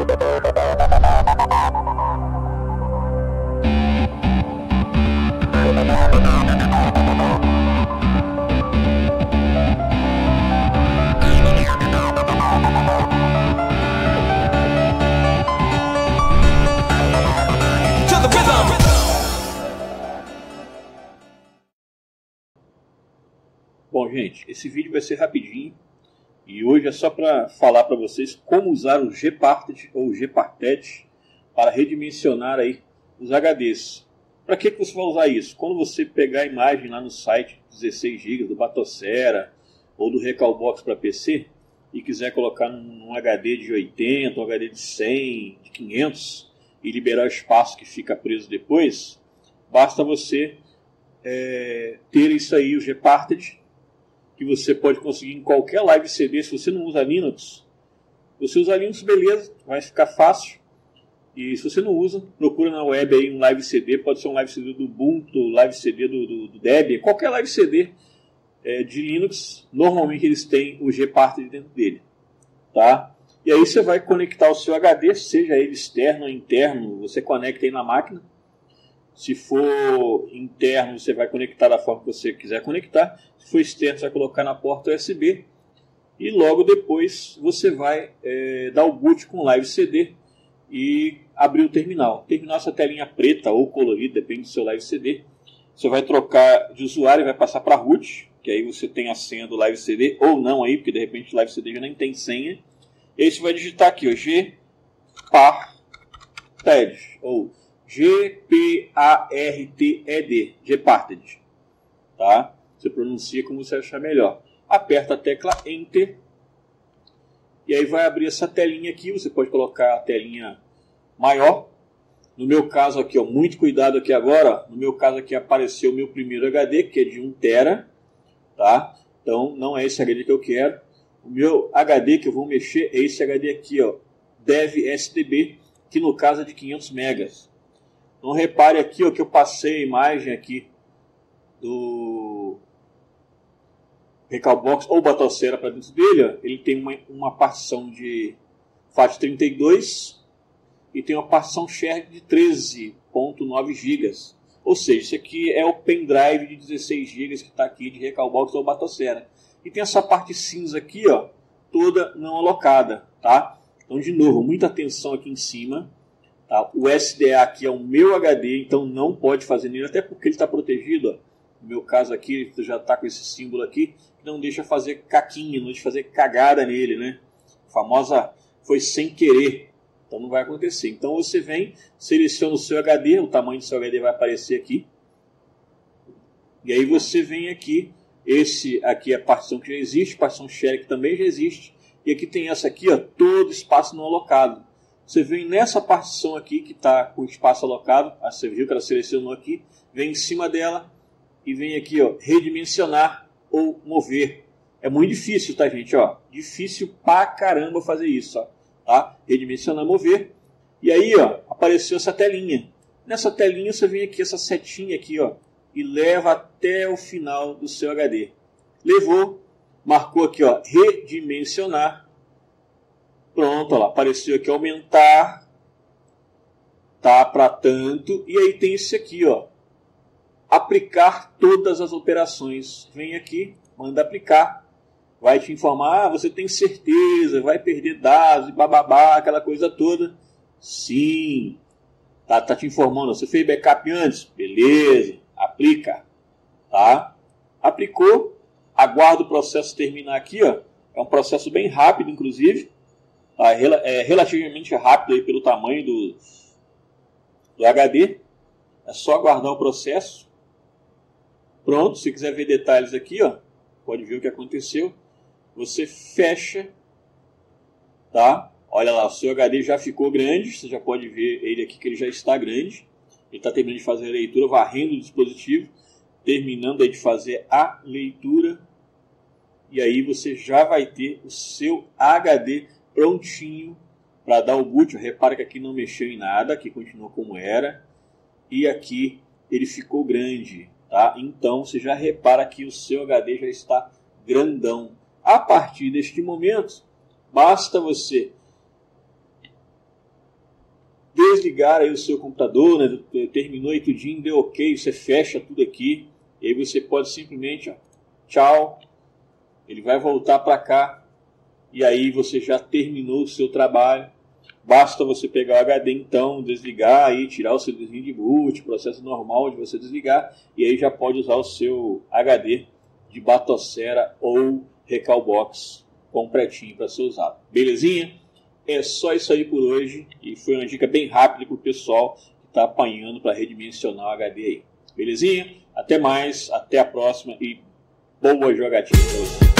Bom, gente, esse vídeo vai ser rapidinho e hoje é só para falar para vocês como usar o Gparted ou Gparted para redimensionar aí os HDs. Para que você vai usar isso? Quando você pegar a imagem lá no site 16 GB do Batocera ou do Recalbox para PC e quiser colocar num HD de 80, um HD de 100, de 500 e liberar o espaço que fica preso depois, basta você ter isso aí, o Gparted, que você pode conseguir em qualquer live CD. Se você não usa Linux, você usa Linux, beleza, vai ficar fácil. E se você não usa, procura na web aí um live CD, pode ser um live CD do Ubuntu, live CD do Debian, qualquer live CD de Linux, normalmente eles têm o Gparted dentro dele, tá? E aí você vai conectar o seu HD, seja ele externo ou interno, você conecta aí na máquina. Se for interno, você vai conectar da forma que você quiser conectar. Se for externo, você vai colocar na porta USB. E logo depois você vai dar o boot com Live CD e abrir o terminal. Terminar essa telinha preta ou colorida, depende do seu Live CD. Você vai trocar de usuário e vai passar para root, que aí você tem a senha do Live CD ou não aí, porque de repente o Live CD já nem tem senha. E aí você vai digitar aqui, ó, Gparted ou Gparted, Gparted, tá? Você pronuncia como você achar melhor. Aperta a tecla Enter e aí vai abrir essa telinha aqui. Você pode colocar a telinha maior. No meu caso aqui, ó, muito cuidado aqui agora. No meu caso aqui apareceu o meu primeiro HD, que é de 1 TB, tá? Então não é esse HD que eu quero. O meu HD que eu vou mexer é esse HD aqui, ó, DevSDB, que no caso é de 500 megas. Então repare aqui, ó, que eu passei a imagem aqui do Recalbox ou Batocera para dentro dele. Ó. Ele tem uma partição de FAT32 e tem uma partição share de 13.9 GB. Ou seja, isso aqui é o pendrive de 16 GB que está aqui de Recalbox ou Batocera. E tem essa parte cinza aqui, ó, toda não alocada, tá? Então, de novo, muita atenção aqui em cima. Tá? O SDA aqui é o meu HD, então não pode fazer nele, até porque ele está protegido. Ó. No meu caso aqui, ele já está com esse símbolo aqui, que não deixa fazer caquinha, não deixa fazer cagada nele, né? A famosa foi sem querer, então não vai acontecer. Então você vem, seleciona o seu HD, o tamanho do seu HD vai aparecer aqui. E aí você vem aqui, esse aqui é a partição que já existe, partição share que também já existe. E aqui tem essa aqui, ó, todo espaço não alocado. Você vem nessa partição aqui que está com espaço alocado, você viu que ela selecionou aqui, vem em cima dela e vem aqui, ó, redimensionar ou mover. É muito difícil, tá, gente? Ó, difícil pra caramba fazer isso, ó, tá? Redimensionar, mover. E aí, ó, apareceu essa telinha. Nessa telinha você vem aqui, essa setinha aqui, ó, e leva até o final do seu HD. Levou, marcou aqui, ó, redimensionar. Pronto, ó lá, apareceu aqui aumentar, tá, para tanto. E aí tem esse aqui, ó, aplicar todas as operações. Vem aqui, manda aplicar. Vai te informar, você tem certeza, vai perder dados, e bababá, aquela coisa toda. Sim, tá te informando, você fez backup antes? Beleza, aplica, tá? Aplicou, aguarda o processo terminar aqui, ó. É um processo bem rápido, inclusive. É relativamente rápido aí pelo tamanho do HD. É só aguardar o processo. Pronto, se quiser ver detalhes aqui, ó, pode ver o que aconteceu. Você fecha, tá? Olha lá, o seu HD já ficou grande. Você já pode ver ele aqui que ele já está grande. Ele está terminando de fazer a leitura, varrendo o dispositivo, terminando aí de fazer a leitura. E aí você já vai ter o seu HD prontinho para dar o boot. Repara que aqui não mexeu em nada, aqui continua como era. E aqui ele ficou grande, tá? Então você já repara que o seu HD já está grandão. A partir deste momento, basta você desligar aí o seu computador, né? Terminou aí tudinho, deu ok, você fecha tudo aqui, e aí você pode simplesmente, ó, tchau, ele vai voltar para cá, e aí você já terminou o seu trabalho. Basta você pegar o HD então, desligar aí, tirar o seu disquinho de boot, processo normal de você desligar, e aí já pode usar o seu HD de Batocera ou Recalbox completinho para ser usado. Belezinha? É só isso aí por hoje, e foi uma dica bem rápida para o pessoal que está apanhando para redimensionar o HD aí. Belezinha? Até mais, até a próxima e boa jogatina para você.